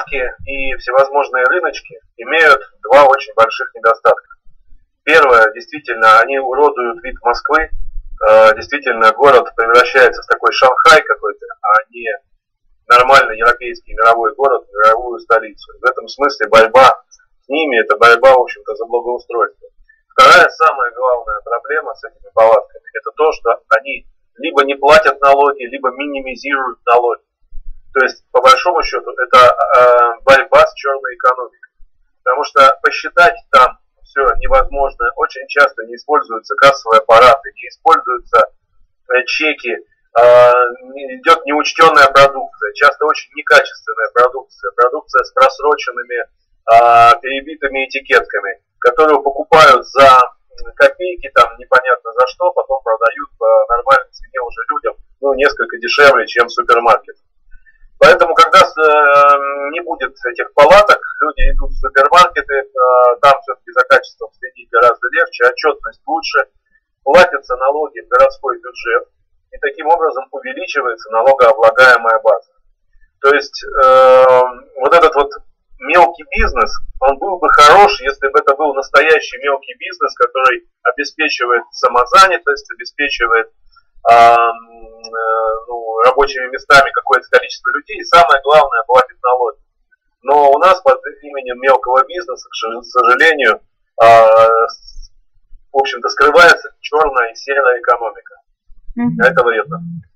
площадки и всевозможные рыночки имеют два очень больших недостатка. Первое, действительно, они уродуют вид Москвы. Действительно, город превращается в такой Шанхай какой-то, а не нормальный европейский мировой город, мировую столицу. В этом смысле борьба с ними – это борьба, в общем-то, за благоустройство. Вторая, самая главная проблема с этими палатками – это то, что они либо не платят налоги, либо минимизируют налоги. То есть, по большому счету, это борьба с черной экономикой. Потому что посчитать там все невозможно. Очень часто не используются кассовые аппараты, не используются чеки, идет неучтенная продукция, часто очень некачественная продукция, продукция с просроченными, перебитыми этикетками, которую покупают за копейки, там непонятно за что, потом продают по нормальной цене уже людям, несколько дешевле, чем в супермаркет. Поэтому, когда не будет этих палаток, люди идут в супермаркеты, там все-таки за качеством следить гораздо легче, отчетность лучше, платятся налоги в городской бюджет, и таким образом увеличивается налогооблагаемая база. То есть вот этот вот мелкий бизнес, он был бы хорош, если бы это был настоящий мелкий бизнес, который обеспечивает самозанятость, обеспечивает рабочими местами какое-то количество людей, и самое главное, платит налоги. Но у нас под именем мелкого бизнеса, к сожалению, в общем-то, скрывается черная и серая экономика. Это вредно.